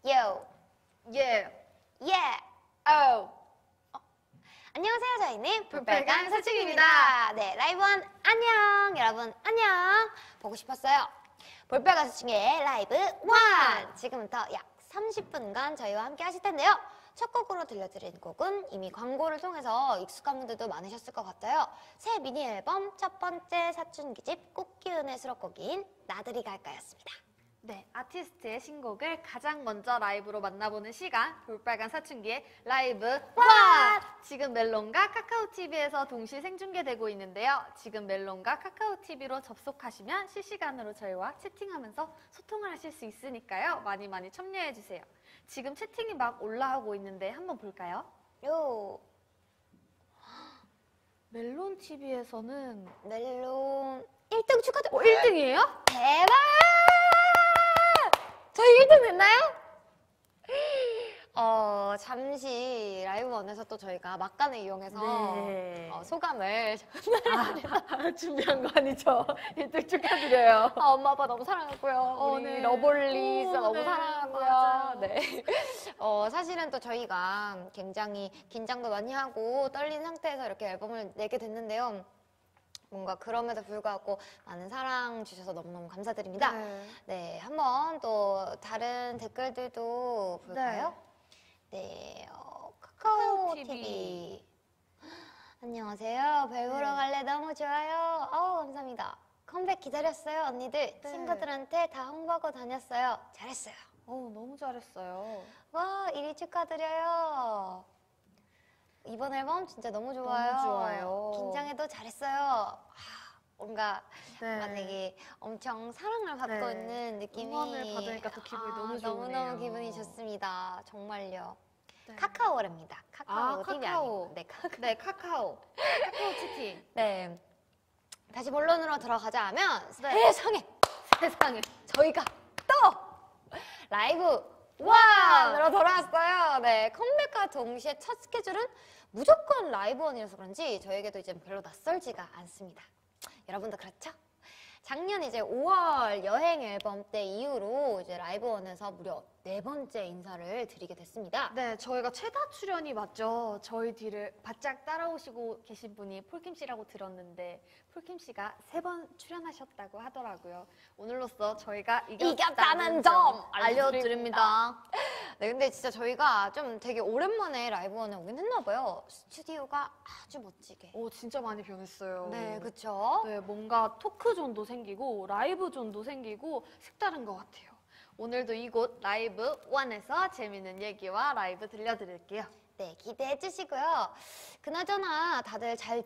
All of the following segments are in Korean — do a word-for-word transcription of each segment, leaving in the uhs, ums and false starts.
Yo, 예, yeah. 오. 어. 안녕하세요. 저희는 볼빨간 사춘기입니다. 네, 라이브원 안녕. 여러분 안녕. 보고 싶었어요. 볼빨간 사춘기의 라이브 원. 지금부터 약 삼십 분간 저희와 함께 하실 텐데요. 첫 곡으로 들려드린 곡은 이미 광고를 통해서 익숙한 분들도 많으셨을 것 같아요. 새 미니 앨범 첫 번째 사춘기집 꽃기운의 수록곡인 나들이 갈까였습니다. 네, 아티스트의 신곡을 가장 먼저 라이브로 만나보는 시간, 볼빨간 사춘기의 라이브 원! 지금 멜론과 카카오티비에서 동시 생중계되고 있는데요. 지금 멜론과 카카오티비로 접속하시면 실시간으로 저희와 채팅하면서 소통을 하실 수 있으니까요. 많이 많이 참여해주세요. 지금 채팅이 막 올라오고 있는데 한번 볼까요? 요, 멜론 티비에서는 멜론 일 등 축하드려요. 어, 일 등이에요? 대박! 저희 일 등 됐나요? 어, 잠시 라이브원에서 또 저희가 막간을 이용해서 네. 어, 소감을 아, 준비한 거 아니죠? 일 등 축하드려요. 아, 엄마 아빠 너무 사랑하고요. 어, 우리 네. 러블리 진짜 오, 너무 네, 사랑하고요. 맞아요. 네. 어, 사실은 또 저희가 굉장히 긴장도 많이 하고 떨리는 상태에서 이렇게 앨범을 내게 됐는데요. 뭔가 그럼에도 불구하고 많은 사랑 주셔서 너무너무 감사드립니다. 네. 네, 한번 또 다른 댓글들도 볼까요? 네, 어, 카카오 카카오 티비. 안녕하세요. 별 보러 네. 갈래 너무 좋아요. 어우, 감사합니다. 컴백 기다렸어요, 언니들. 네. 친구들한테 다 홍보하고 다녔어요. 잘했어요. 어우, 너무 잘했어요. 와, 일 위 축하드려요. 이번 앨범 진짜 너무 좋아요. 너무 좋아요. 긴장해도 잘했어요. 아, 뭔가 네. 뭔가 되게 엄청 사랑을 받고 네. 있는 느낌이 응원을 받으니까 또 기분이 아, 너무 좋네요. 너무너무 기분이 좋습니다. 정말요. 네. 카카오랍니다. 카카오 아, 티비 카카오. 아니고. 네, 카카오. 네, 카카오. 카카오 채팅. 네. 다시 본론으로 들어가자 하면 네. 세상에 세상에. 저희가 또 라이브 원으로 돌아왔어요. 네, 컴백과 동시에 첫 스케줄은 무조건 라이브 원이라서 그런지 저에게도 이제 별로 낯설지가 않습니다. 여러분도 그렇죠? 작년 이제 오월 여행 앨범 때 이후로 이제 라이브 원에서 무려 네 번째 인사를 드리게 됐습니다. 네, 저희가 최다 출연이 맞죠. 저희 뒤를 바짝 따라오시고 계신 분이 폴킴 씨라고 들었는데 폴킴 씨가 세 번 출연하셨다고 하더라고요. 오늘로써 저희가 이겼다는, 이겼다는 점 알려드립니다. 알려드립니다. 네, 근데 진짜 저희가 좀 되게 오랜만에 라이브 원에 오긴 했나 봐요. 스튜디오가 아주 멋지게. 오, 진짜 많이 변했어요. 네, 그쵸? 네, 뭔가 토크존도 생기고 라이브존도 생기고 색다른 것 같아요. 오늘도 이곳 라이브 원에서 재밌는 얘기와 라이브 들려드릴게요. 네, 기대해 주시고요. 그나저나 다들 잘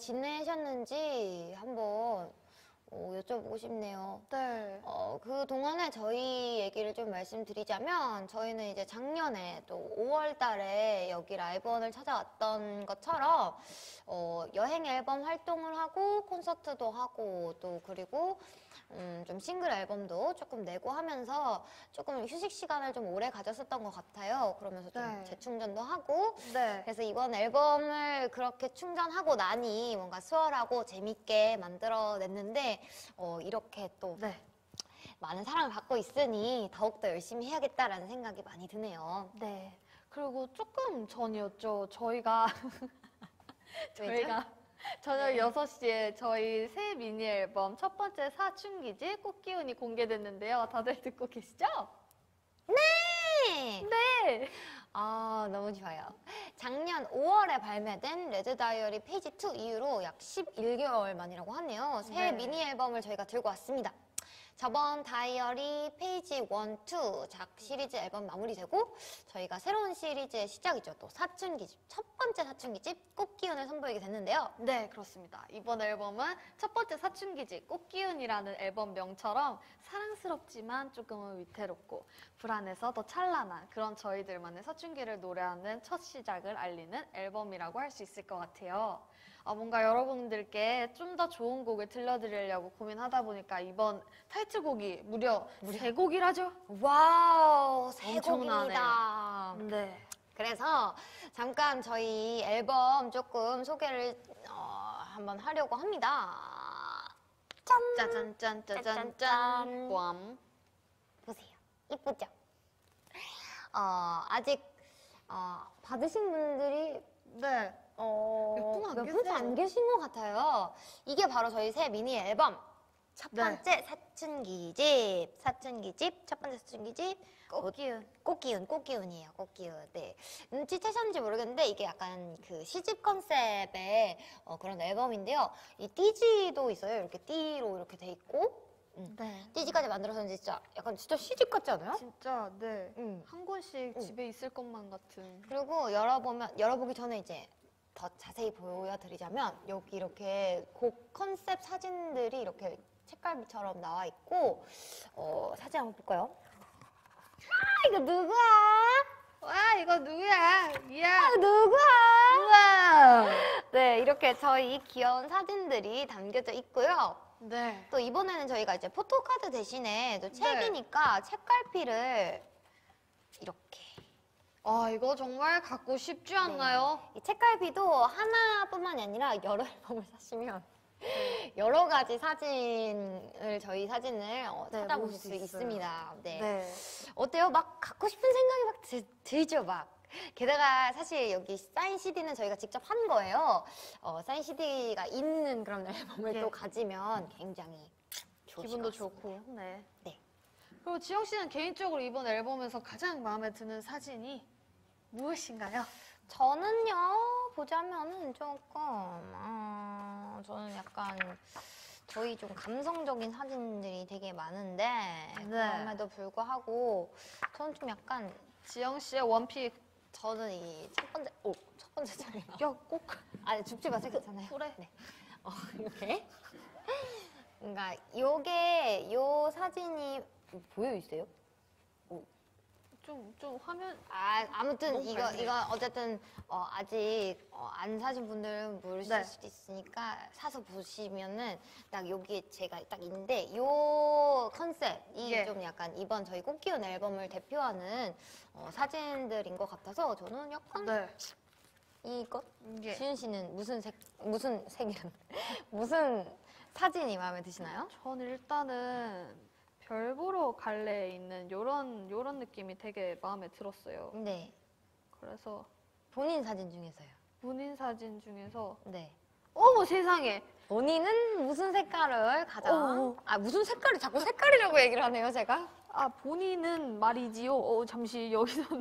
지내셨는지 한번 어, 여쭤보고 싶네요. 네. 어, 그 동안에 저희 얘기를 좀 말씀드리자면 저희는 이제 작년에 또 오월 달에 여기 라이브원을 찾아왔던 것처럼 어, 여행 앨범 활동을 하고 콘서트도 하고 또 그리고 음, 좀 싱글 앨범도 조금 내고 하면서 조금 휴식 시간을 좀 오래 가졌었던 것 같아요. 그러면서 좀 네. 재충전도 하고 네. 그래서 이번 앨범을 그렇게 충전하고 나니 뭔가 수월하고 재밌게 만들어냈는데 어, 이렇게 또 네. 많은 사랑을 받고 있으니 더욱더 열심히 해야겠다라는 생각이 많이 드네요. 네. 그리고 조금 전이었죠. 저희가 저희가 저녁 네. 여섯 시에 저희 새 미니 앨범 첫 번째 사춘기집 꽃기운이 공개됐는데요. 다들 듣고 계시죠? 네! 네. 아, 너무 좋아요. 작년 오월에 발매된 레드 다이어리 페이지 투 이후로 약 십일 개월 만이라고 하네요. 새 네. 미니 앨범을 저희가 들고 왔습니다. 저번 다이어리 페이지 일, 이 작 시리즈 앨범 마무리되고 저희가 새로운 시리즈의 시작이죠. 또 사춘기집, 첫 번째 사춘기집 꽃기운을 선보이게 됐는데요. 네, 그렇습니다. 이번 앨범은 첫 번째 사춘기집 꽃기운이라는 앨범 명처럼 사랑스럽지만 조금은 위태롭고 불안해서 더 찬란한 그런 저희들만의 사춘기를 노래하는 첫 시작을 알리는 앨범이라고 할 수 있을 것 같아요. 아, 뭔가 여러분들께 좀 더 좋은 곡을 들려드리려고 고민하다 보니까 이번 타이틀곡이 무려, 무려? 세 곡이라죠? 와우, 새 엄청나네요. 곡입니다. 네. 그래서 잠깐 저희 앨범 조금 소개를 어, 한번 하려고 합니다. 짠! 짜잔, 짠, 짜잔, 짜잔, 짠. 짠. 꽝. 보세요. 이쁘죠? 어, 아직 어, 받으신 분들이 네. 어, 몇 분안 몇 계세요. 분도 안 계신 것 같아요. 이게 바로 저희 새 미니 앨범 첫 네. 번째 사춘기집, 사춘기집, 첫 번째 사춘기집 꽃기운. 꽃기운, 꽃기운이에요. 꽃기운. 네. 눈치채셨는지 모르겠는데 이게 약간 그 시집 컨셉의 어, 그런 앨범인데요. 이 띠지도 있어요. 이렇게 띠로 이렇게 돼 있고 네. 띠지까지 만들어서 진짜 약간 진짜 시집 같지 않아요? 진짜 네. 응. 한 권씩 응. 집에 있을 것만 같은. 그리고 열어보면 열어보기 전에 이제 더 자세히 보여드리자면 여기 이렇게 곡 컨셉 사진들이 이렇게 책갈피처럼 나와 있고 어, 사진 한번 볼까요? 아 이거 누구야? 와 이거 누구야? 이야. 아 누구야? 우와. 네 이렇게 저희 귀여운 사진들이 담겨져 있고요. 네. 또 이번에는 저희가 이제 포토카드 대신에 또 책이니까 책갈피를 이렇게 아 이거 정말 갖고 싶지 않나요? 이 책갈피도 하나뿐만이 아니라 여러 앨범을 사시면 여러 가지 사진을 저희 사진을 어, 네, 찾아보실 볼 수 수 있어요. 있습니다. 네. 네. 어때요? 막 갖고 싶은 생각이 막 드, 들죠, 막. 게다가 사실 여기 사인 씨디는 저희가 직접 한 거예요. 어, 사인 씨디가 있는 그런 앨범을 네. 또 가지면 굉장히 좋으실 기분도 것 같습니다. 좋고. 네. 네. 그리고 지영 씨는 개인적으로 이번 앨범에서 가장 마음에 드는 사진이 무엇인가요? 저는요 보자면은 조금 어, 저는 약간 저희 좀 감성적인 사진들이 되게 많은데 네. 그럼에도 불구하고 저는 좀 약간 지영 씨의 원픽. 저는 이 첫 번째 오첫 번째 장면 야 꼭. 아니 죽지 마세요 괜찮아요. 그래. 네. 어, 이렇게 그러니까 요게 요 사진이 보여 있어요? 좀, 좀 화면. 아, 아무튼 너무 이거 밝네. 이거 어쨌든 어, 아직 어, 안 사신 분들은 모르실 네. 수도 있으니까 사서 보시면은 딱 여기에 제가 딱 있는데 요 컨셉이 예. 좀 약간 이번 저희 꽃기운 앨범을 대표하는 어, 사진들인 것 같아서 저는 약간 네. 이것 예. 지윤 씨는 무슨 색 무슨 색이란 무슨 사진이 마음에 드시나요? 전 일단은 별 보러 갈래에 있는 요런 요런 느낌이 되게 마음에 들었어요. 네, 그래서 본인 사진 중에서요. 본인 사진 중에서 네. 어머 세상에. 본인은 무슨 색깔을 가장 어. 아 무슨 색깔을 자꾸 색깔이라고 얘기를 하네요 제가. 아 본인은 말이지요. 어 잠시 여기서는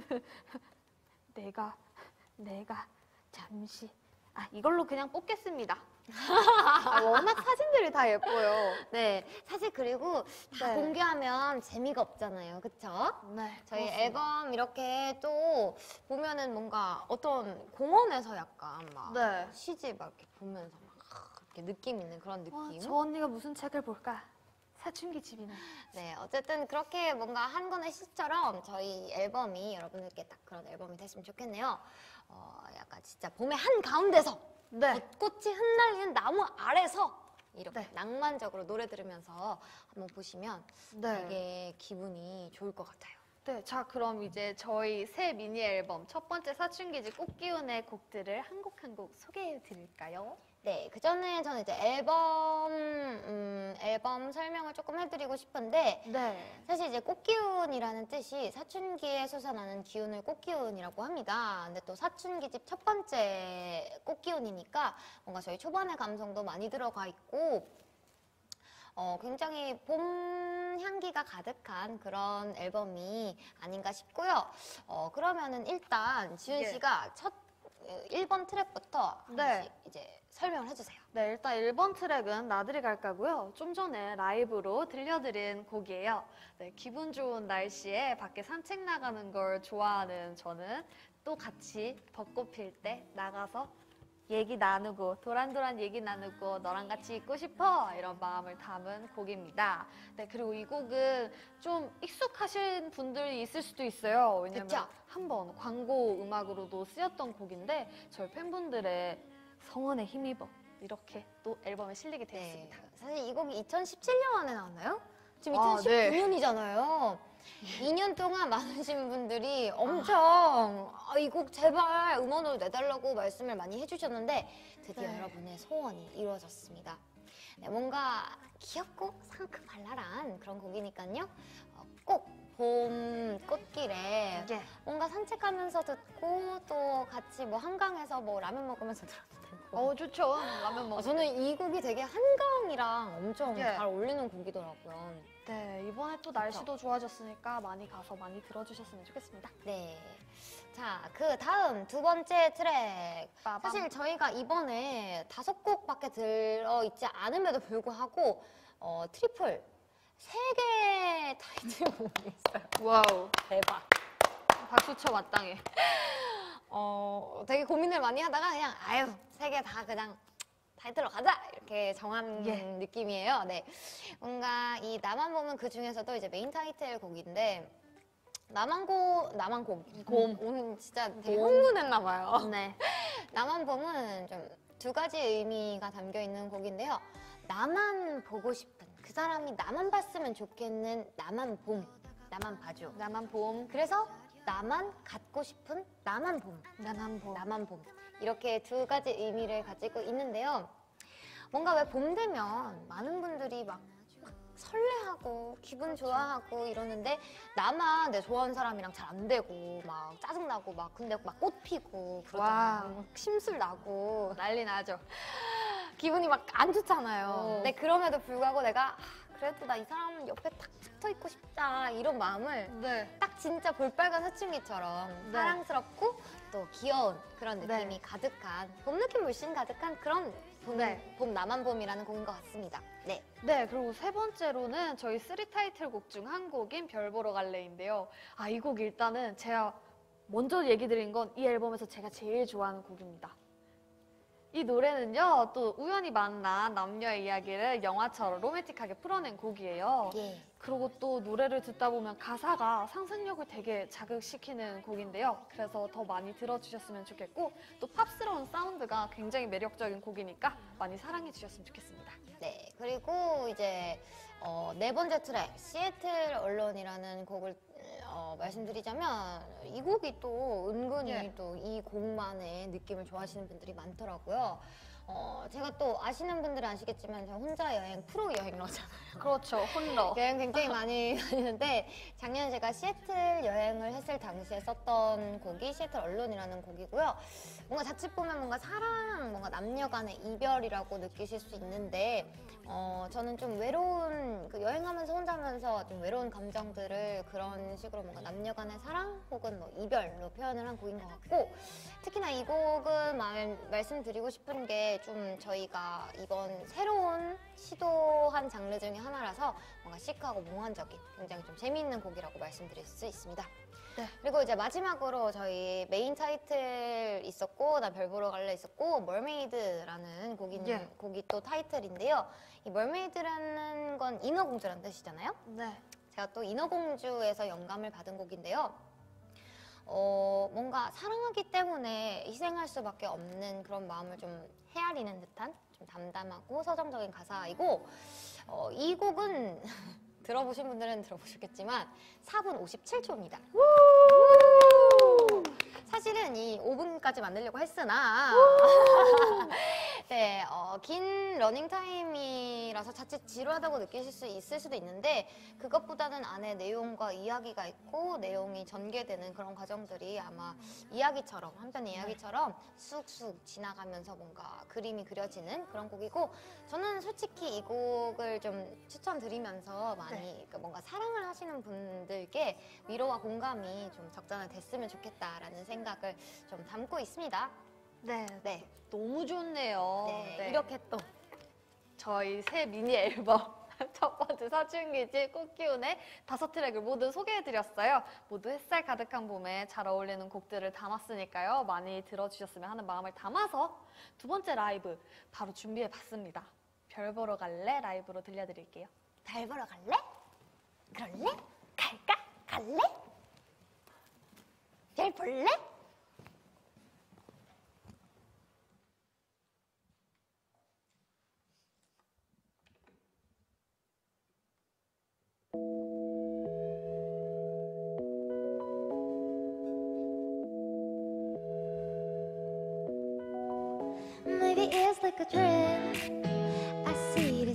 내가 내가 잠시 아 이걸로 그냥 뽑겠습니다. 아, 워낙 사진들이 다 예뻐요. 네, 사실 그리고 다 네. 공개하면 재미가 없잖아요, 그쵸? 네. 저희 그렇습니다. 앨범 이렇게 또 보면은 뭔가 어떤 공원에서 약간 막 네. 시집 막 이렇게 보면서 막 이렇게 느낌 있는 그런 와, 느낌. 저 언니가 무슨 책을 볼까? 사춘기 집이네. 네, 어쨌든 그렇게 뭔가 한 권의 시처럼 저희 앨범이 여러분들께 딱 그런 앨범이 됐으면 좋겠네요. 어, 약간 진짜 봄의 한 가운데서 네. 벚꽃이 흩날리는 나무 아래서 이렇게 네. 낭만적으로 노래 들으면서 한번 보시면 네. 되게 기분이 좋을 것 같아요. 네. 자, 그럼 이제 저희 새 미니 앨범 첫 번째 사춘기집 꽃기운의 곡들을 한 곡 한 곡 소개해 드릴까요? 네, 그 전에 저는 이제 앨범, 음, 앨범 설명을 조금 해드리고 싶은데 네. 사실 이제 꽃기운이라는 뜻이 사춘기에 솟아나는 기운을 꽃기운이라고 합니다. 근데 또 사춘기집 첫 번째 꽃기운이니까 뭔가 저희 초반의 감성도 많이 들어가 있고 어, 굉장히 봄 향기가 가득한 그런 앨범이 아닌가 싶고요. 어, 그러면은 일단 지윤 예. 씨가 첫 일 번 트랙부터 한 네. 번씩 이제 설명을 해주세요. 네, 일단 일 번 트랙은 나들이 갈까고요. 좀 전에 라이브로 들려드린 곡이에요. 네, 기분 좋은 날씨에 밖에 산책 나가는 걸 좋아하는 저는 또 같이 벚꽃 필 때 나가서 얘기 나누고 도란도란 얘기 나누고 너랑 같이 있고 싶어 이런 마음을 담은 곡입니다. 네, 그리고 이 곡은 좀 익숙하신 분들이 있을 수도 있어요. 왜냐면 그쵸? 한번 광고 음악으로도 쓰였던 곡인데 저희 팬분들의 성원에 힘입어 이렇게 또 앨범에 실리게 네. 되었습니다. 사실 이 곡이 이천십칠 년에 나왔나요? 지금 아, 네. 이천십구 년이잖아요. 이 년 동안 많으신 분들이 엄청 아, 이 곡 제발 음원으로 내달라고 말씀을 많이 해주셨는데 드디어 네. 여러분의 소원이 이루어졌습니다. 네, 뭔가 귀엽고 상큼발랄한 그런 곡이니까요. 어, 꼭 봄 꽃길에 예. 뭔가 산책하면서 듣고 또 같이 뭐 한강에서 뭐 라면 먹으면서 들어도 되고. 어, 좋죠. 라면 어, 먹. 저는 이 곡이 되게 한강이랑 엄청 예. 잘 어울리는 곡이더라고요. 네, 이번에 또 날씨도 좋아졌으니까 많이 가서 많이 들어주셨으면 좋겠습니다. 네. 자, 그 다음 두 번째 트랙. 빠밤. 사실 저희가 이번에 다섯 곡밖에 들어있지 않음에도 불구하고 어, 트리플 세 개의 타이틀곡이 있어요. 와우. 대박. 박수 쳐 마땅해. 어, 되게 고민을 많이 하다가 그냥 아유, 세 개 다 그냥 타이틀로 가자! 이렇게 정한 예. 느낌이에요. 네. 뭔가 이 나만 봄은 그 중에서도 이제 메인 타이틀 곡인데 나만 고, 나만 곰. 곰. 오늘 진짜 되게 곰. 흥분했나봐요. 네. 나만 봄은 좀 두 가지 의미가 담겨 있는 곡인데요. 나만 보고 싶은, 그 사람이 나만 봤으면 좋겠는 나만 봄, 나만 봐줘. 나만 봄. 그래서 나만 갖고 싶은 나만 봄, 나만 봄. 나만 봄. 이렇게 두 가지 의미를 가지고 있는데요. 뭔가 왜 봄 되면 많은 분들이 막 설레하고 기분 좋아하고 이러는데 나만 내 좋아하는 사람이랑 잘 안 되고 막 짜증나고 막 근데 막 꽃 피고 그러잖아요. 막 심술 나고 난리 나죠. 기분이 막 안 좋잖아요. 어. 근데 그럼에도 불구하고 내가 아, 그래도 나 이 사람 옆에 딱 붙어 있고 싶다 이런 마음을 네. 딱 진짜 볼빨간 사춘기처럼 네. 사랑스럽고 또 귀여운 그런 느낌이 네. 가득한 봄 느낌 물씬 가득한 그런 봄, 네. 봄 나만 봄이라는 곡인 것 같습니다. 네. 네, 그리고 세 번째로는 저희 쓰리 타이틀곡 중 한 곡인 별 보러 갈래인데요. 아, 이 곡 일단은 제가 먼저 얘기 드린 건 이 앨범에서 제가 제일 좋아하는 곡입니다. 이 노래는요, 또 우연히 만난 남녀의 이야기를 영화처럼 로맨틱하게 풀어낸 곡이에요. 예. 그리고 또 노래를 듣다 보면 가사가 상상력을 되게 자극시키는 곡인데요. 그래서 더 많이 들어주셨으면 좋겠고 또 팝스러운 사운드가 굉장히 매력적인 곡이니까 많이 사랑해 주셨으면 좋겠습니다. 네. 그리고 이제 어, 네 번째 트랙 시애틀 언론이라는 곡을 어, 말씀드리자면 이 곡이 또 은근히 예. 또 이 곡만의 느낌을 좋아하시는 분들이 많더라고요. 어, 제가 또 아시는 분들은 아시겠지만 저 혼자 여행 프로 여행러잖아요. 그렇죠, 혼러. 여행 굉장히 많이 다니는데 작년에 제가 시애틀 여행을 했을 당시에 썼던 곡이 시애틀 언론이라는 곡이고요. 뭔가 자칫 보면 뭔가 사랑, 뭔가 남녀 간의 이별이라고 느끼실 수 있는데 어, 저는 좀 외로운, 그 여행하면서 혼자면서 좀 외로운 감정들을 그런 식으로 뭔가 남녀 간의 사랑 혹은 뭐 이별로 표현을 한 곡인 것 같고 특히나 이 곡은 말, 말씀드리고 싶은 게 좀 저희가 이번 새로운 시도한 장르 중에 하나라서 뭔가 시크하고 몽환적인 굉장히 좀 재미있는 곡이라고 말씀드릴 수 있습니다. 네. 그리고 이제 마지막으로 저희 메인 타이틀 있었고 나 별 보러 갈래 있었고 멀메이드라는 곡이, 예. 곡이 또 타이틀인데요. 이 멀메이드라는 건 인어공주라는 뜻이잖아요. 네. 제가 또 인어공주에서 영감을 받은 곡인데요. 어, 뭔가 사랑하기 때문에 희생할 수밖에 없는 그런 마음을 좀 헤아리는 듯한 좀 담담하고 서정적인 가사이고 어, 이 곡은 들어보신 분들은 들어보셨겠지만 사 분 오십칠 초입니다. 사실은 이 오 분까지 만들려고 했으나 네, 어, 긴 러닝타임이라서 자칫 지루하다고 느끼실 수 있을 수도 있는데 그것보다는 안에 내용과 이야기가 있고 내용이 전개되는 그런 과정들이 아마 이야기처럼 한편의 이야기처럼 쑥쑥 지나가면서 뭔가 그림이 그려지는 그런 곡이고 저는 솔직히 이 곡을 좀 추천드리면서 많이 네. 그러니까 뭔가 사랑을 하시는 분들께 위로와 공감이 좀 적잖아 됐으면 좋겠다라는 생각을 좀 담고 있습니다. 네. 네, 너무 좋네요. 네, 네. 이렇게 또 저희 새 미니 앨범 첫 번째 사춘기지 꽃기운의 다섯 트랙을 모두 소개해드렸어요. 모두 햇살 가득한 봄에 잘 어울리는 곡들을 담았으니까요. 많이 들어주셨으면 하는 마음을 담아서 두 번째 라이브 바로 준비해봤습니다. 별 보러 갈래? 라이브로 들려드릴게요. 달 보러 갈래? 그럴래? 갈까? 갈래? 별 볼래? Maybe it's like a trend. I see it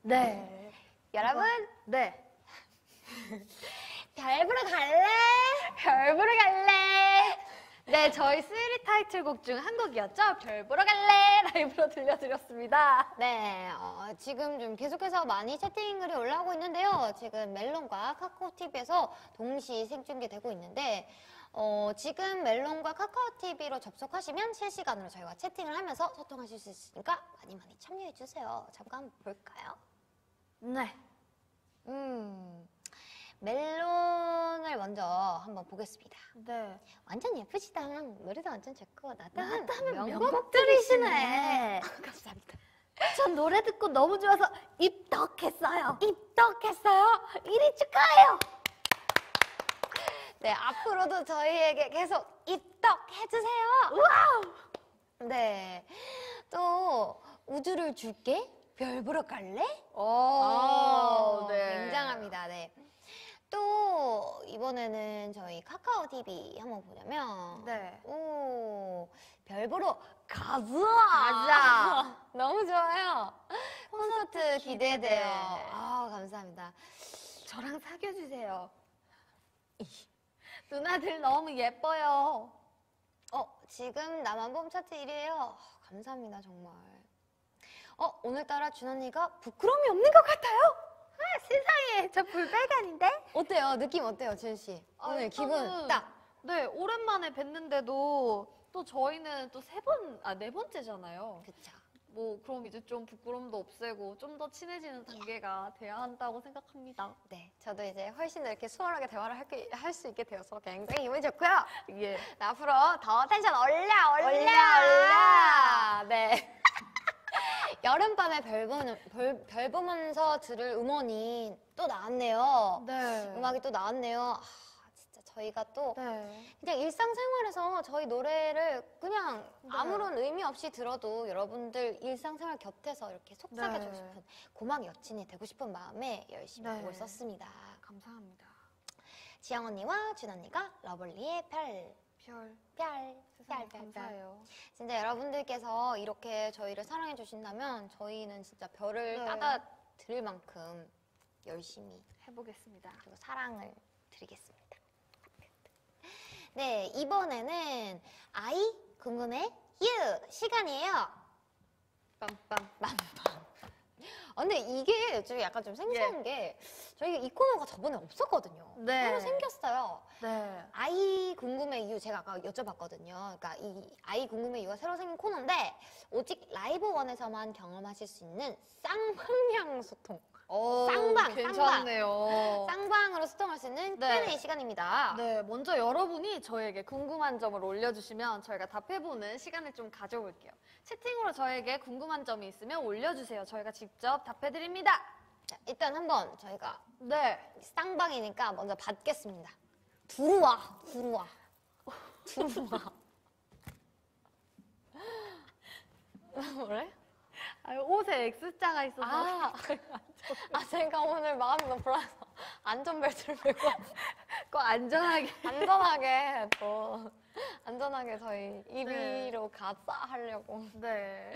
네. 여러분, 네. 별 보러 갈래? 별 보러 갈래. 네, 저희 쓰리 타이틀곡 중 한 곡이었죠. 별 보러 갈래 라이브로 들려드렸습니다. 네, 어, 지금 좀 계속해서 많이 채팅글이 올라오고 있는데요. 지금 멜론과 카카오티비에서 동시 생중계되고 있는데 어, 지금 멜론과 카카오티비로 접속하시면 실시간으로 저희와 채팅을 하면서 소통하실 수 있으니까 많이 많이 참여해주세요. 잠깐 한번 볼까요? 네. 음, 멜론을 먼저 한번 보겠습니다. 네. 완전 예쁘시다. 노래도 완전 좋고 나다는 나다는 명곡들이시네. 감사합니다. 전 노래 듣고 너무 좋아서 입덕했어요. 입덕했어요. 일위 축하해요. 네, 앞으로도 저희에게 계속 입덕해주세요. 와우. 네, 또 우주를 줄게. 별 보러 갈래? 오, 어, 네. 굉장합니다. 네. 또 이번에는 저희 카카오 티비 한번 보자면 네. 오, 별 보러 가자. 가자. 너무 좋아요. 콘서트 기대돼요. 기대돼. 아, 감사합니다. 저랑 사귀어주세요. 누나들 너무 예뻐요. 어, 지금 남한봄 차트 일 위예요. 감사합니다, 정말. 어, 오늘따라 준 언니가 부끄러움이 없는 것 같아요. 아, 세상에, 저 불발간인데? 어때요? 느낌 어때요, 지은 씨? 오늘 아, 기분 일단은 딱. 네, 오랜만에 뵀는데도 또 저희는 또 세 번, 아, 네 번째잖아요. 그쵸. 뭐, 그럼 이제 좀 부끄럼도 없애고 좀 더 친해지는 단계가 돼야 한다고 생각합니다. 네, 저도 이제 훨씬 더 이렇게 수월하게 대화를 할 수 있게 되어서 굉장히 기분이 좋고요. 예. 네, 앞으로 더 텐션 올려, 올려, 올려, 올려. 네. 여름밤에 별, 보는, 별, 별 보면서 들을 음원이 또 나왔네요. 네. 음악이 또 나왔네요. 아, 진짜 저희가 또 네. 그냥 일상생활에서 저희 노래를 그냥 네. 아무런 의미 없이 들어도 여러분들 일상생활 곁에서 이렇게 속삭여주고 네. 싶은 고막 여친이 되고 싶은 마음에 열심히 네. 곡을 썼습니다. 감사합니다. 지영 언니와 준 언니가 러블리의 별, 별. 별, 세상에 별, 별, 별. 감사해요. 진짜 여러분들께서 이렇게 저희를 사랑해 주신다면 저희는 진짜 별을 네. 따다 드릴 만큼 열심히 해보겠습니다. 그리고 사랑을 드리겠습니다. 네, 이번에는 아이 궁금해 유 시간이에요. 빰빰. 맘밤. 아, 근데 이게 좀 약간 좀 생소한 게 저희가 이 코너가 저번에 없었거든요. 네. 새로 생겼어요. 네. 아이 궁금해 이유 제가 아까 여쭤봤거든요. 그러니까 이 아이 궁금해 이유가 새로 생긴 코너인데 오직 라이브원에서만 경험하실 수 있는 쌍방향 소통. 오, 쌍방, 괜찮네요. 쌍방으로 소통할 수 있는 네. 큐 앤 에이 시간입니다. 네, 먼저 여러분이 저에게 궁금한 점을 올려주시면 저희가 답해보는 시간을 좀 가져볼게요. 채팅으로 저에게 궁금한 점이 있으면 올려주세요. 저희가 직접 답해드립니다. 자, 일단 한번 저희가 네. 쌍방이니까 먼저 받겠습니다. 들어와, 들어와, 들어와. 뭐래? 아, 옷에 X자가 있어서. 아, 아, 제가 오늘 마음이 너무 불안해서 안전벨트를 메고 꼭 안전하게. 안전하게 또 안전하게 저희 일 네. 위로 가자 하려고. 네.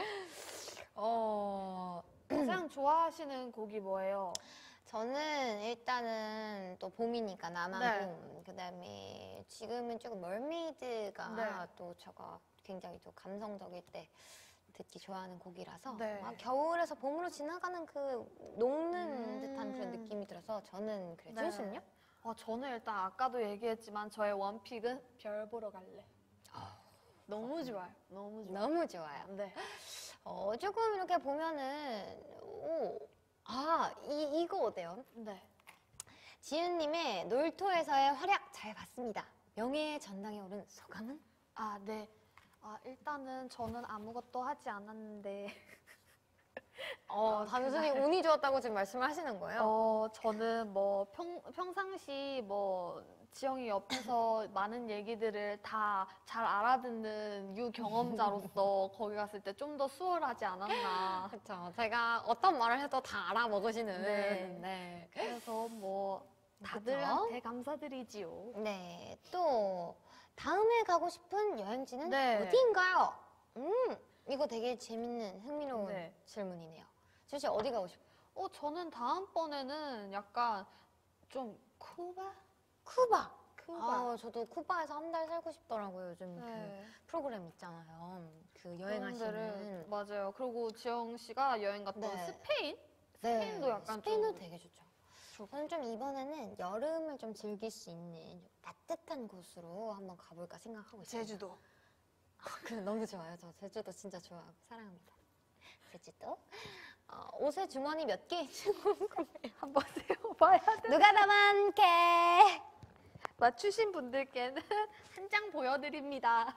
어, 가장 좋아하시는 곡이 뭐예요? 저는 일단은 또 봄이니까 나만 네. 봄. 그다음에 지금은 조금 멀메이드가 네. 또 제가 굉장히 또 감성적일 때 듣기 좋아하는 곡이라서 네. 막 겨울에서 봄으로 지나가는 그 녹는 음. 듯한 그런 느낌이 들어서 저는 그래요. 네. 준씨는요? 어, 저는 일단 아까도 얘기했지만 저의 원픽은 별 보러 갈래. 너무 좋아요. 너무 좋아요. 너무 좋아요. 네. 어, 조금 이렇게 보면은 오, 아, 이, 이거 어때요? 네. 지은님의 놀토에서의 활약 잘 봤습니다. 명예의 전당에 오른 소감은? 아, 네. 아, 일단은 저는 아무것도 하지 않았는데. 어, 단순히 운이 좋았다고 지금 말씀을 하시는 거예요? 어, 저는 뭐 평, 평상시 뭐 지영이 옆에서 많은 얘기들을 다 잘 알아듣는 유경험자로서 거기 갔을 때 좀 더 수월하지 않았나. 그렇죠. 제가 어떤 말을 해도 다 알아먹으시는. 네. 네. 그래서 뭐 그쵸? 다들한테 감사드리지요. 네. 또 다음에 가고 싶은 여행지는 네. 어디인가요? 음, 이거 되게 재밌는 흥미로운 네. 질문이네요. 지우 씨 어디 가고 싶어요? 어, 저는 다음번에는 약간 좀 쿠바? 쿠바. 쿠바. 아, 저도 쿠바에서 한 달 살고 싶더라고요. 요즘 네. 그 프로그램 있잖아요. 그 그런 여행하시는. 데를, 맞아요. 그리고 지영 씨가 여행 갔던 네. 스페인? 네. 스페인도 약간 스페인도 좀 되게 좋죠. 좋- 저는 좀 이번에는 여름을 좀 즐길 수 있는 따뜻한 곳으로 한번 가볼까 생각하고 있어요. 제주도. 그 너무 좋아요. 저 제주도 진짜 좋아하고 사랑합니다. 제주도. 어, 옷에 주머니 몇 개 있는지 궁금해요. 한번 세워봐야 돼. 누가 더 많게? 맞추신 분들께는 한 장 보여드립니다.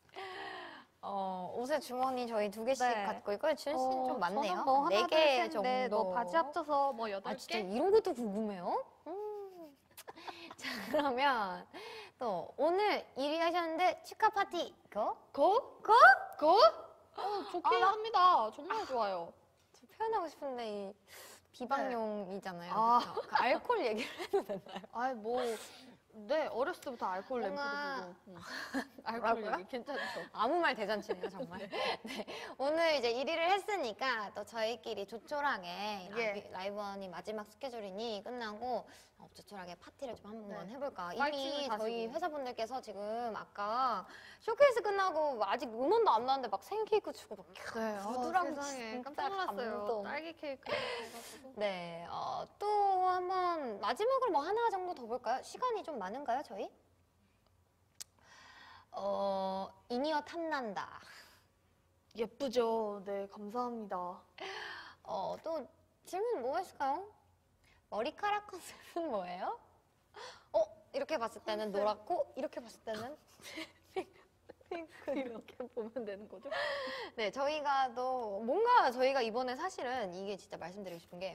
어, 옷에 주머니 저희 두 개씩 네. 갖고 있고요. 지은 씨는 어, 좀 많네요. 저는 뭐 하나, 네 둘, 개 셋, 정도. 넷, 뭐 바지 합쳐서 뭐 여덟 아, 진짜 개? 이런 것도 궁금해요? 음. 자, 그러면 또 오늘 일 위 하셨는데 축하 파티 고? 고? 고? 고? 어, 좋긴 아, 나- 합니다. 정말 좋아요. 저 표현하고 싶은데 이 비방용이잖아요. 아. 그쵸? 그 알코올 얘기를 해도 되나요? 아이, 뭐, 네, 어렸을 때부터 알코올 램프도 뭔가- 두고. 응. 알코올 뭐라고요? 얘기 괜찮죠? 아무 말 대잔치네요, 정말. 네. 오늘 이제 일 위를 했으니까 또 저희끼리 조촐하게 예. 라이브원이 마지막 스케줄이니 끝나고 어, 조촐하게 파티를 좀 한번 네. 해볼까. 파이팅을 이미 다시고. 저희 회사분들께서 지금 아까 쇼케이스 끝나고 아직 음원도 안 나왔는데 막 생일 케이크 주고 막 네, 부드러운 어, 세상에 진짜 깜짝 놀랐어요. 감동. 딸기 케이크 해가지고. 네, 어, 또 한번 마지막으로 뭐 하나 정도 더 볼까요? 시간이 좀 많은가요, 저희? 어, 인이어 탐난다. 예쁘죠? 네, 감사합니다. 어, 또 질문 뭐가 있을까요? 머리카락 컨셉은 뭐예요? 어, 이렇게 봤을 때는 컨셉. 노랗고, 이렇게 봤을 때는 핑크. 이렇게 보면 되는 거죠? 네, 저희가 또 뭔가 저희가 이번에 사실은 이게 진짜 말씀드리고 싶은 게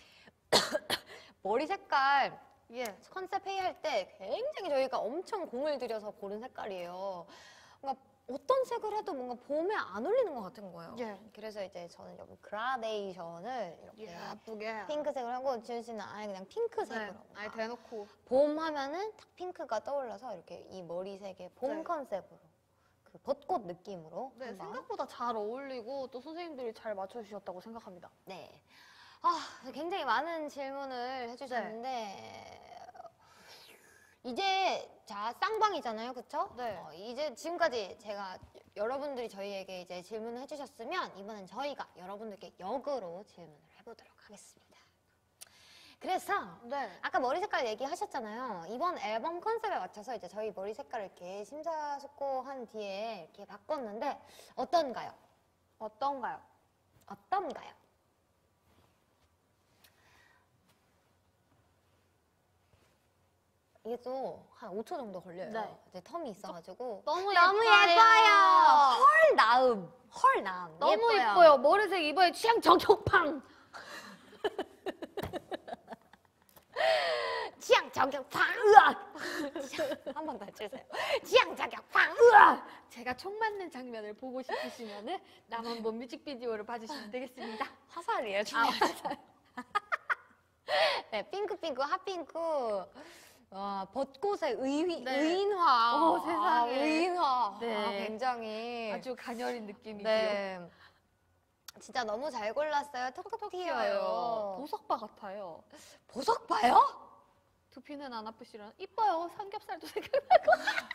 머리 색깔 예. 컨셉 회의할 때 굉장히 저희가 엄청 공을 들여서 고른 색깔이에요. 뭔가 어떤 색을 해도 뭔가 봄에 안 어울리는 것 같은 거예요. 예. 그래서 이제 저는 여기 그라데이션을 이렇게 예쁘게. 핑크색을 하고 지은 씨는 아예 그냥 핑크색으로. 네, 아예 대놓고. 봄 하면은 딱 핑크가 떠올라서 이렇게 이 머리색의 봄 네. 컨셉으로 그 벚꽃 느낌으로 네, 한번. 생각보다 잘 어울리고 또 선생님들이 잘 맞춰주셨다고 생각합니다. 네. 아, 굉장히 많은 질문을 해주셨는데 네. 이제 자 쌍방이잖아요, 그쵸? 네. 어, 이제 지금까지 제가 여러분들이 저희에게 이제 질문을 해주셨으면 이번엔 저희가 여러분들께 역으로 질문을 해보도록 하겠습니다. 그래서 네. 아까 머리 색깔 얘기하셨잖아요. 이번 앨범 컨셉에 맞춰서 이제 저희 머리 색깔을 이렇게 심사숙고한 뒤에 이렇게 바꿨는데 어떤가요? 어떤가요? 어떤가요? 이게 또 한 오 초 정도 걸려요. 네. 이제 텀이 있어가지고 너무, 너무 예뻐요. 헐 나음, 헐 나음. 너무 예뻐요. 머리색 이번에 취향 저격팡. 취향 저격팡. 으악. 한 번 더 해주세요. 취향 저격팡. 으악. 제가 총 맞는 장면을 보고 싶으시면은 남원본 뮤직비디오를 봐주시면 되겠습니다. 화살이에요. 아, 화살. 네, 핑크핑크, 핫핑크. 와, 벚꽃의 의, 네. 의인화. 어, 세상에. 아, 의인화. 네. 아, 굉장히. 아주 가녀린 느낌이고요. 네. 진짜 너무 잘 골랐어요. 톡톡 튀어요. 보석바 같아요. 보석 봐요? 두피는 안 아프시려나? 이뻐요. 삼겹살도 생각나고.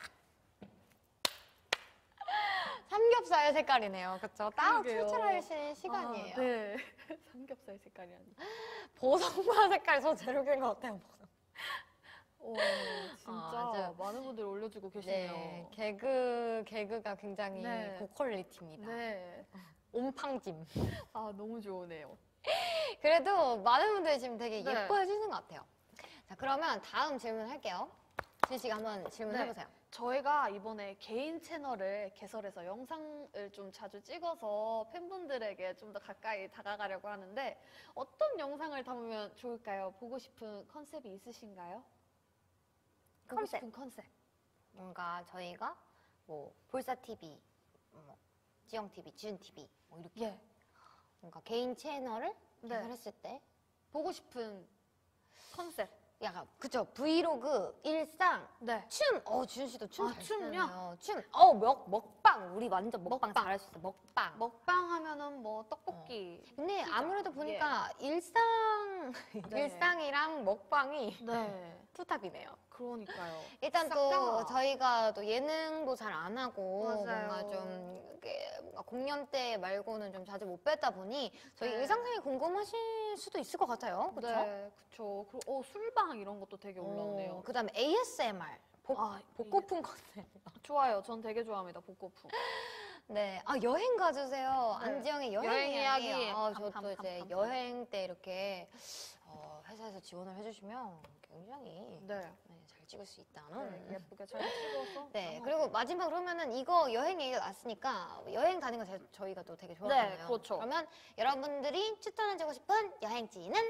삼겹살 색깔이네요. 그쵸? 딱 그러게요. 출출하실 시간이에요. 아, 네. 삼겹살 색깔이 아니. 보석바 색깔 저 제로인 것 같아요. 오, 진짜 아, 맞아요. 많은 분들이 올려주고 계시네요. 네. 개그, 개그가 굉장히 네. 고퀄리티입니다. 네. 옴팡짐. 아, 너무 좋으네요. 그래도 많은 분들이 지금 되게 네. 예뻐해 주시는 것 같아요. 자, 그러면 다음 질문 할게요. 지은 씨가 한번 질문해 보세요. 저희가 이번에 개인 채널을 개설해서 영상을 좀 자주 찍어서 팬분들에게 좀 더 가까이 다가가려고 하는데 어떤 영상을 담으면 좋을까요? 보고 싶은 컨셉이 있으신가요? 보고 컨셉. 싶은 컨셉. 뭔가 저희가 뭐 볼사티비, 뭐 지영티비, 지윤티비 뭐 이렇게 예. 뭔가 개인 채널을 네. 개설했을 때 보고 싶은 컨셉. 약간 그쵸 브이로그 일상 네. 춤. 어 지윤 씨도 춤 아, 잘 춤요? 추네요. 춤. 어 먹 먹방 우리 완전 먹방, 먹방. 잘할 수 있어. 먹방. 먹방 하면은 뭐 떡볶이. 근데 피자. 아무래도 보니까 일상 네. 일상이랑 먹방이 네. 투탑이네요. 그러니까요. 일단 싹 또 다. 저희가 또 예능도 잘 안 하고 맞아요. 뭔가 좀 이렇게 뭔가 공연 때 말고는 좀 자주 못 뵀다 보니 저희 네. 일상생활이 궁금하실 수도 있을 것 같아요. 그렇죠? 네, 그쵸. 그리고 어, 술방 이런 것도 되게 올라오네요. 그다음에 에이에스엠알 복, 아, 복고풍 컨셉. 좋아요. 전 되게 좋아합니다. 복고풍. 네, 아 여행 가주세요. 네. 안지영의 여행, 여행 이야기. 아, 탐, 저도 탐, 이제 탐, 탐. 여행 때 이렇게 어, 회사에서 지원을 해주시면 굉장히 네. 네, 잘 찍을 수 있다는. 네, 예쁘게 잘 찍어서. 네, 너무- 그리고 마지막 그러면은 이거 여행 얘기가 났으니까 여행 가는 거 제- 저희가 또 되게 좋아하잖아요. 네, 그렇죠. 그러면 여러분들이 추천해주고 싶은 여행지는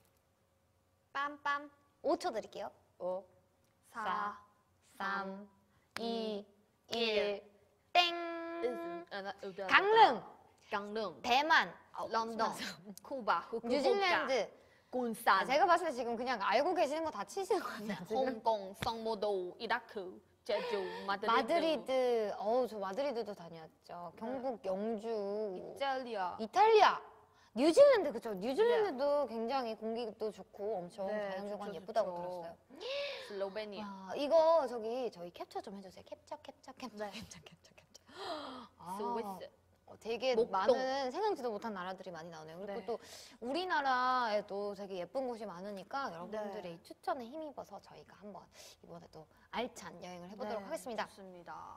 빰빰 오 초 드릴게요. 오, 사, 삼, 이, 일, 땡. 강릉, 강릉, 강릉, 대만, 어, 런던, 쿠바, 후쿠오카, 뉴질랜드. 곤산, 아, 제가 봤을 때 지금 그냥 알고 계시는 거 다 치시는 것 같아요. 지금. 홍콩, 성모도, 이라크, 제주, 마드리드, 마드리드, 어우, 저 마드리드도 다녔죠. 경북, 영주, 이탈리아. 이탈리아, 뉴질랜드, 그쵸? 뉴질랜드도 굉장히 공기도 좋고 엄청 네, 자연조건 좋죠, 예쁘다고 좋죠. 들었어요. 슬로베니아. 와, 이거 저기 저희 캡처 좀 해주세요. 캡처, 캡처, 캡처, 네. 캡처, 캡처, 캡처. 아, 스위스. 어, 되게 목동. 많은 생각지도 못한 나라들이 많이 나오네요. 그리고 네. 또 우리나라에도 되게 예쁜 곳이 많으니까 여러분들의 네. 이 추천에 힘입어서 저희가 한번 이번에 또 알찬 여행을 해보도록 네, 하겠습니다. 좋습니다.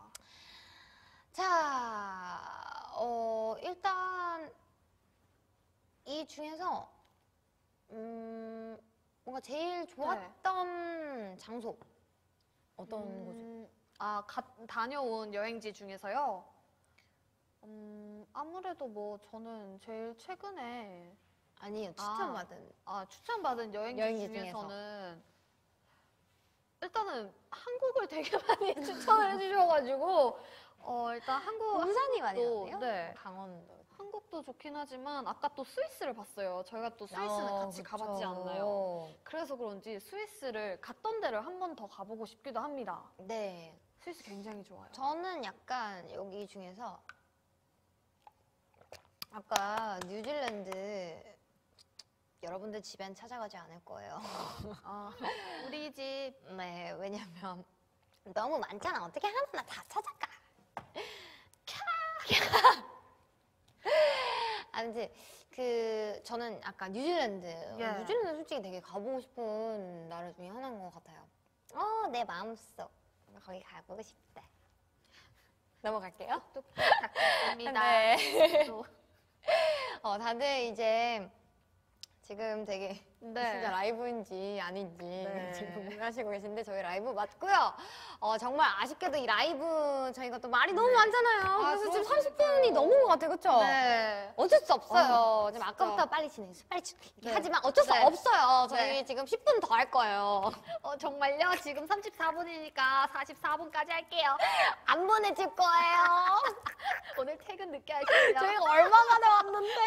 자, 어, 일단 이 중에서 음, 뭔가 제일 좋았던 장소 어떤 곳이? 음, 아, 가, 다녀온 여행지 중에서요. 음, 아무래도 뭐 저는 제일 최근에 아니요, 추천받은. 아, 추천받은 여행지, 여행지 중에서는 일단은 한국을 되게 많이 추천을 해주셔가지고 어, 일단 한국 부산이 많이 한국도, 나네요. 네. 강원도. 한국도 좋긴 하지만 아까 또 스위스를 봤어요. 저희가 또 스위스는 어, 같이 그쵸. 가봤지 않나요? 그래서 그런지 스위스를 갔던 데를 한 번 더 가보고 싶기도 합니다. 네. 스위스 굉장히 좋아요. 저는 약간 여기 중에서 아까 뉴질랜드 여러분들 집엔 찾아가지 않을 거예요. 아, 우리 집 네, 왜냐면 너무 많잖아. 어떻게 하나하나 다 찾아가. 캬, 캬. 아무튼 그 저는 아까 뉴질랜드. 예. 뉴질랜드 솔직히 되게 가보고 싶은 나라 중에 하나인 것 같아요. 어, 내 마음속 거기 가보고 싶다. 넘어갈게요. 또 부탁드립니다. 네. 또. 어, 다들 이제 지금 되게 네. 진짜 라이브인지 아닌지 네. 지금 궁금해하시고 계신데 저희 라이브 맞고요. 어, 정말 아쉽게도 이 라이브 저희가 또 말이 너무 많잖아요. 아, 그래서 지금 그러니까요. 삼십 분이 넘은 것 같아요. 그쵸? 네. 어쩔 수 없어요. 아, 지금 진짜. 아까부터 빨리 진행, 빨리 진행. 네. 하지만 어쩔 수 네. 없어요. 저희 네. 지금 십 분 더 할 거예요. 어, 정말요? 지금 삼십사 분이니까 사십사 분까지 할게요. 안 보내줄 거예요. 오늘 퇴근 늦게 하시죠. 저희가 얼마 만에 왔는데.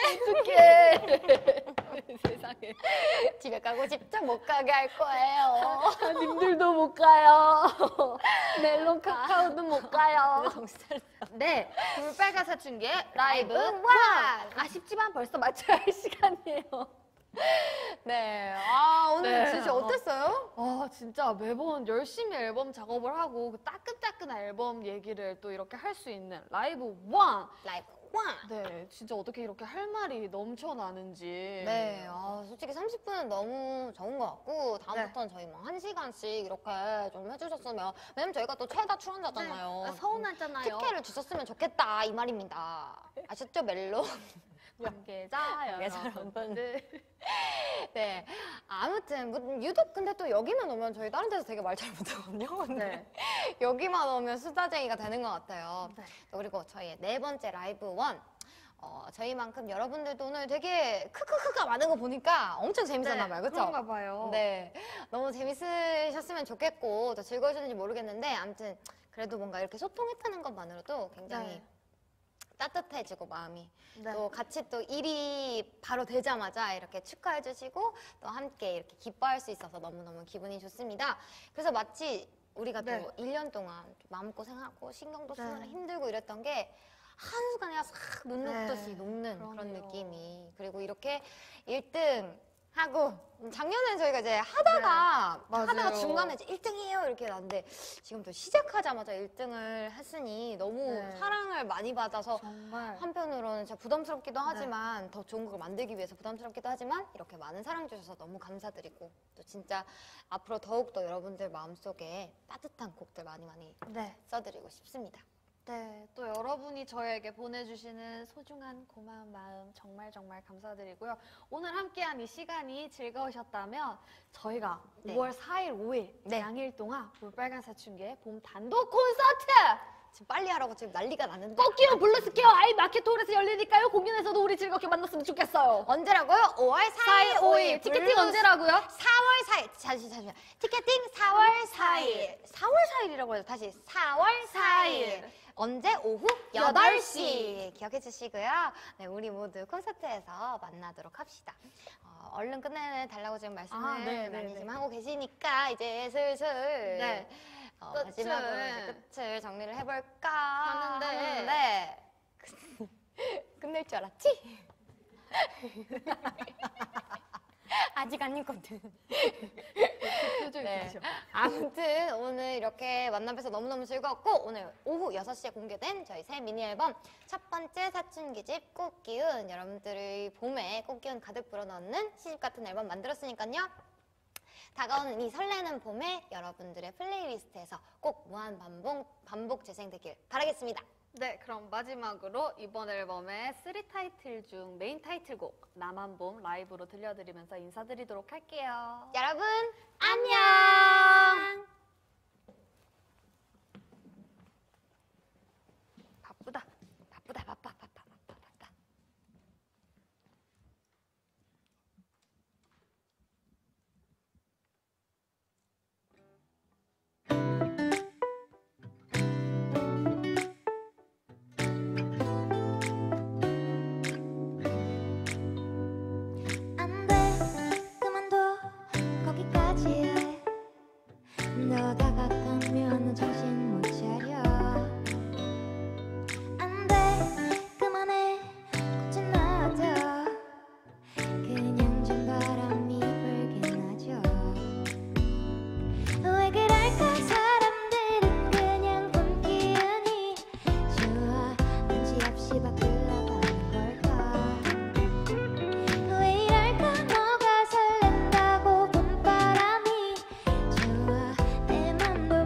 어떡해. 세상에. 집에 가고 싶죠? 못 가게 할 거예요. 님들도 못 가요. 멜론 카카오도 못 가요. 정신 차려. 네, 불빨간 사춘기의 라이브 라이브 원! 아쉽지만 벌써 마쳐야 할 시간이에요. 네. 아, 오늘 네. 진짜 어땠어요? 아, 진짜 매번 열심히 앨범 작업을 하고 그 따끈따끈한 앨범 얘기를 또 이렇게 할 수 있는 라이브 원! 라이브 와! 네, 진짜 어떻게 이렇게 할 말이 넘쳐나는지. 네, 아, 솔직히 삼십 분은 너무 적은 것 같고 다음부터는 저희 뭐 한 시간씩 이렇게 좀 해주셨으면 왜냐면 저희가 또 최다 출연자잖아요. 네, 서운하잖아요. 특혜를 주셨으면 좋겠다 이 말입니다. 아셨죠, 멜로? 관계자 관계자 여러분들. 네, 아무튼 뭐 유독 근데 또 여기만 오면 저희 다른 데서 되게 말 잘 못하거든요. 근데 네. 여기만 오면 수다쟁이가 되는 것 같아요. 네. 그리고 저희의 네 번째 라이브 원. 어, 저희만큼 여러분들도 오늘 되게 크크크가 많은 거 보니까 엄청 재밌었나 봐요. 그쵸? 그런가 봐요. 네. 너무 재밌으셨으면 좋겠고, 더 즐거우셨는지 모르겠는데, 아무튼, 그래도 뭔가 이렇게 소통했다는 것만으로도 굉장히 네. 따뜻해지고 마음이 네. 또 같이 또 일이 바로 되자마자 이렇게 축하해 주시고 또 함께 이렇게 기뻐할 수 있어서 너무너무 기분이 좋습니다. 그래서 마치 우리가 네. 또 일 년 동안 마음고생하고 신경도 네. 쓰느라 힘들고 이랬던 게 한순간에 싹 눈 네. 녹듯이 녹는 그런 그러네요. 느낌이. 그리고 이렇게 일 등 하고 작년에 저희가 이제 하다가 네, 하다가 맞아요. 중간에 이제 일 등이에요 이렇게 났는데 지금 또 시작하자마자 일 등을 했으니 너무 네. 사랑을 많이 받아서 정말 한편으로는 진짜 부담스럽기도 네. 하지만 더 좋은 곡을 만들기 위해서 부담스럽기도 하지만 이렇게 많은 사랑 주셔서 너무 감사드리고 또 진짜 앞으로 더욱더 여러분들 마음속에 따뜻한 곡들 많이 많이 네. 써드리고 싶습니다. 네, 또 여러분이 저에게 보내주시는 소중한 고마운 마음 정말 정말 감사드리고요. 오늘 함께한 이 시간이 즐거우셨다면 저희가 네. 오월 사일, 오일 네. 양일 동안 볼빨간 사춘기의 봄 단독 콘서트! 지금 빨리 하라고 지금 난리가 나는데 꽃기운 블루스퀘어 아이 마켓홀에서 열리니까요. 공연에서도 우리 즐겁게 만났으면 좋겠어요. 언제라고요? 오월 사일, 오일 티켓팅 언제라고요? 사월 사일 잠시 잠시 티켓팅 사월 사일 사월 사일이라고 해요. 다시 사월 사일 언제? 오후 여덟 시 기억해 주시고요. 네, 우리 모두 콘서트에서 만나도록 합시다. 어, 얼른 끝내달라고 지금 말씀을 아, 네, 네, 많이 네. 지금 하고 계시니까 이제 슬슬 네. 어, 끝을. 마지막으로 이제 끝을 정리를 해볼까 하는데. 하는데 끝낼 줄 알았지? 아직 아니거든. 표정이 네. 그러셔. 아무튼 오늘 이렇게 만나뵈서 너무너무 즐거웠고 오늘 오후 여섯 시에 공개된 저희 새 미니 앨범 첫 번째 사춘기집 꽃기운 여러분들의 봄에 꽃기운 가득 불어넣는 시집 같은 앨범 만들었으니까요. 다가오는 이 설레는 봄에 여러분들의 플레이리스트에서 꼭 무한 반복, 반복 재생되길 바라겠습니다. 네, 그럼 마지막으로 이번 앨범의 쓰리 타이틀 중 메인 타이틀곡 나만 봄 라이브로 들려드리면서 인사드리도록 할게요. 여러분 안녕. 바쁘다 바쁘다 바빠 바빠 바빠 바빠. 안 돼, 그만둬, 거기까지 해. 너 다가가면 정신 못 차려. 안 돼, 그만해, 굳이 놔둬. 그냥 좀 바람이 불긴 하죠. 왜 그럴까, 사람들은 그냥 봄 기운이 좋아. 눈치 없이 바꾸어 가는 걸까. 왜 이럴까 너가 설렌다고 봄바람이 좋아 내 맘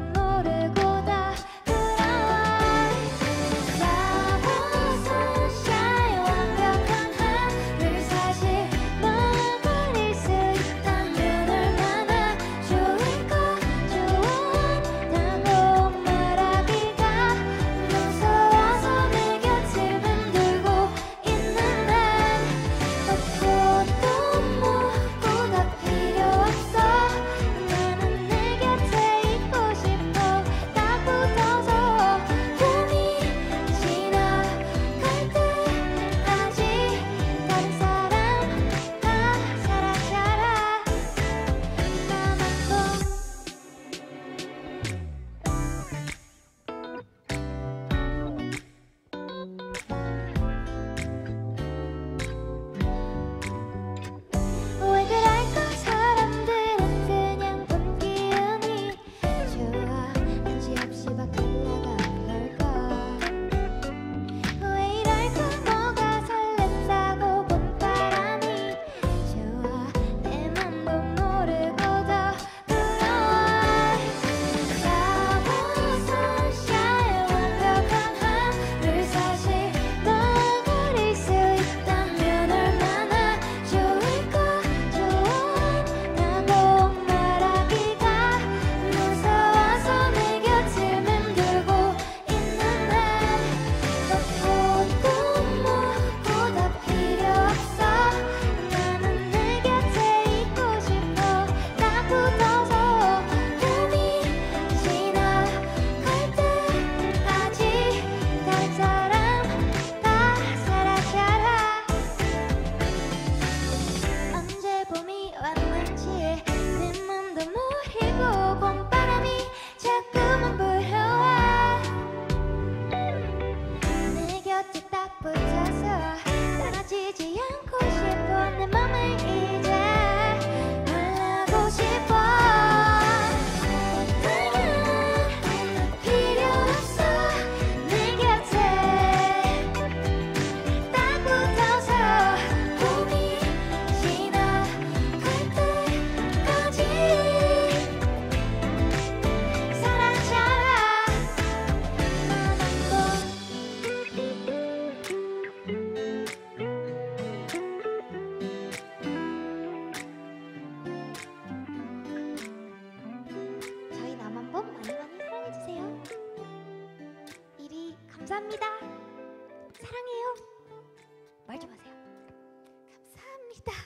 감사합니다. 사랑해요. 말 좀 하세요. 감사합니다.